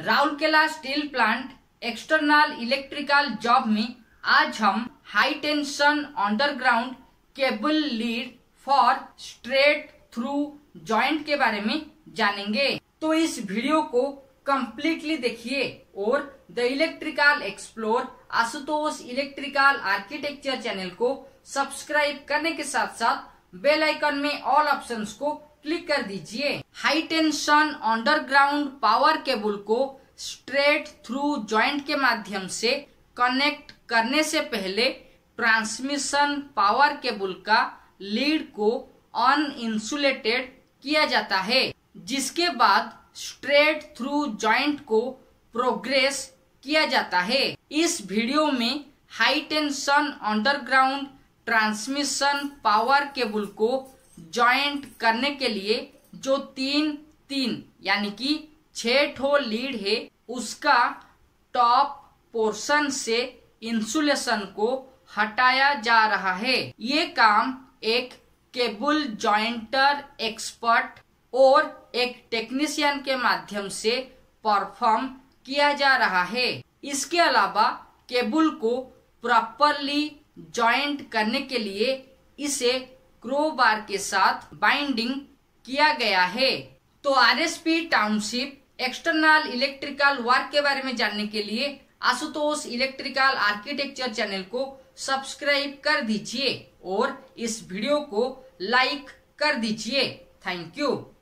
Rourkela steel plant external electrical job में आज हम high tension underground cable lead for straight through joint के बारे में जानेंगे। तो इस वीडियो को कंप्लीटली देखिए और the electrical explore Ashutosh electrical architecture channel को सब्सक्राइब करने के साथ साथ बेल आइकन में ऑल ऑप्शंस को क्लिक कर दीजिए। High tension underground power cable को स्ट्रेट थ्रू जॉइंट के माध्यम से कनेक्ट करने से पहले ट्रांसमिशन पावर केबल का लीड को अनइंसुलेटेड किया जाता है, जिसके बाद स्ट्रेट थ्रू जॉइंट को प्रोग्रेस किया जाता है। इस वीडियो में high tension underground transmission power cable को जॉइंट करने के लिए जो तीन यानी कि 6 ठो लीड है, उसका टॉप पोर्शन से इंसुलेशन को हटाया जा रहा है। ये काम एक केबल जॉइंटर एक्सपर्ट और एक टेक्नीशियन के माध्यम से परफॉर्म किया जा रहा है। इसके अलावा केबल को प्रॉपरली जॉइंट करने के लिए इसे क्रोबार के साथ बाइंडिंग किया गया है। तो RSP township external electrical work के बारे में जानने के लिए आशुतोष इलेक्ट्रिकल आर्किटेक्चर चैनल को सब्सक्राइब कर दीजिए और इस वीडियो को लाइक कर दीजिए। Thank you.